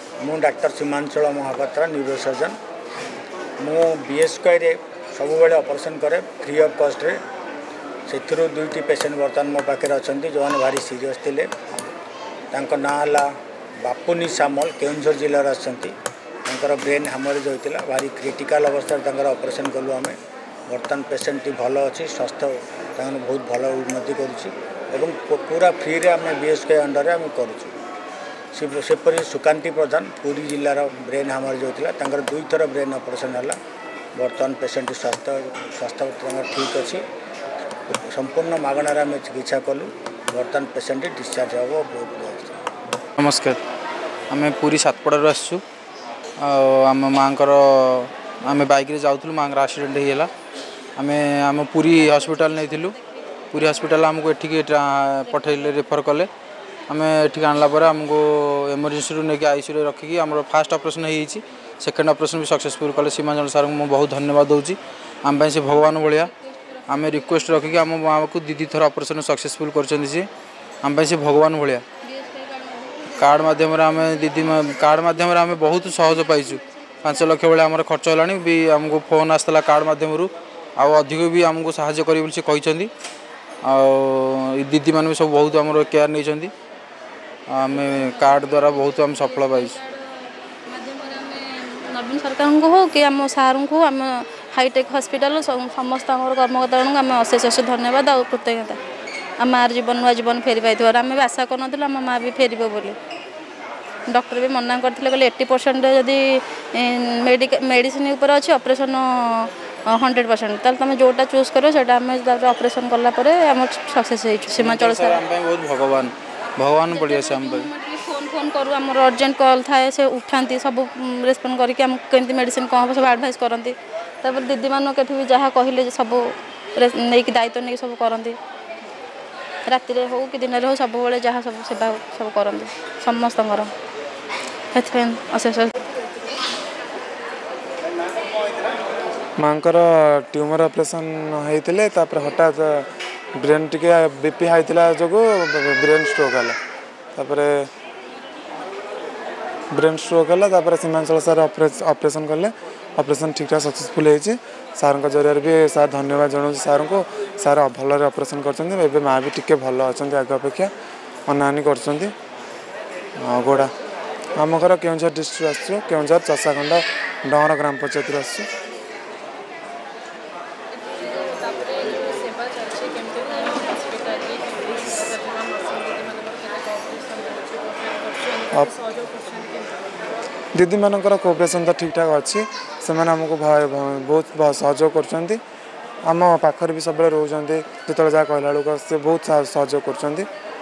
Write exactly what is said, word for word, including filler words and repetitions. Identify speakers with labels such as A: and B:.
A: मु doctor Seemanchal Mahapatra neurosurgeon मु BSK सब बेले ऑपरेशन करे फ्री ऑफ कॉस्ट रे से दुईटी पेसेंट बर्तमान मो पाखे अच्छा जो मैंने भारी सीरीयस थे ना है बापुनी सामल केउझर जिलार आर ब्रेन हामरेज होता भारी क्रिटिकल अवस्था ऑपरेशन कलु आम बर्तमान पेसेंट टी भल अच्छी स्वास्थ्य बहुत भल उन्नति करुँच पूरा फ्री रे आम बीएसके अंडर आम करुँ सेपरी सुकांति प्रधान पुरी जिलार ब्रेन हामरेज होता दुई थर ब्रेन ऑपरेशन है बर्तमान पेसेंट स्वास्थ्य स्वास्थ्य ठीक अच्छी संपूर्ण मागणार आम चिकित्सा कलु बर्तमान पेसेंट डिस्चार्ज हम।
B: नमस्कार आम पूरी सातपड़ारू आसु आम माँ आम बैक जाऊँ माँ एक्सीडेंट होगा आम आम पूरी हॉस्पिटल नहीं पूरी हॉस्पिटल आमको एठिक पठेले रेफर कले आम एठिक आणला आमको इमरजेंसी रू नहीं आईसीयू रखिकी आम फास्ट ऑपरेशन हो सेकेंड ऑपरेशन भी सक्सेसफुल कले सीमांचल सार को बहुत धन्यवाद दूसरी आम से भगवान भाया आम रिक्वेस्ट रखिकी आम माँ को दीदी थर ऑपरेशन सक्सेसफुल कर आम से भगवान भाया कार्ड माध्यम आम दीदी कार्ड माध्यम आम बहुत सहज पाइचु पांच लक्ष भाई आम खर्च है भी आमको फोन आसला कार्ड माध्यम आउ अधिक भी आमको साहाय्य करेंगे से कहते दीदी मैंने सब बहुत आम केयर नहीं आम कार्ड द्वारा बहुत आम सफल पाइचु
C: नवीन सरकार को हो कि आम सार को आम हाईटेक हॉस्पिटल समस्त कर्मकर्ता आम अशेष अशेष धन्यवाद और कृतज्ञता आम मार जीवन नुआ जीवन फेरी पाई आम भी आशा कर आम माँ भी फेर बोली डॉक्टर भी मना करते कहले एट्टी परसेंट जदि मेडिसिन उपर अच्छी ऑपरेशन हंड्रेड परसेंट ताल तुम जोटा चूज कर ऑपरेशन कलापर आम सक्सेस सीमांचल सार
B: बहुत भगवान भगवान बढ़िया से आम
C: फोन फोन करूँ आम अर्जेंट कॉल थाए से उठाती सब रेस्पॉन्ड करके केमती मेडिसिन कौन हम सब एडवाइस करती तापर दीदी मान के भी जहाँ कहले सब नहीं दायित्व नहीं सब करती राति हो कि दिन हो सब बेले जहाँ सब सेवा सब करती समस्त अशेष
D: माँ ट्यूमर ऑपरेशन होते हठात ब्रेन टिके बीपी हाई जो ब्रेन स्ट्रोक है ब्रेन स्ट्रोक है सीमांचल सार ऑपरेशन कले ऑपरेशन ठीक ठाक सक्सेसफुल होती सार जरिए भी सार धन्यवाद जनाऊँ सार को सार भल ऑपरेशन कर माँ भी टिके भल अच्छा आग अपेक्षा अनानी कर गोड़ा आम घर केउझर डिस्ट्रिक्ट आसु केउझर चषाखंड डहर ग्राम पंचायत आसु दीदी मानकर कोऑपरेशन तो ठीक ठाक अच्छी से आमको बहुत सहयोग कर पाखर भी सब रोचे जो जहाँ कहला बेलू से बहुत सहयोग कर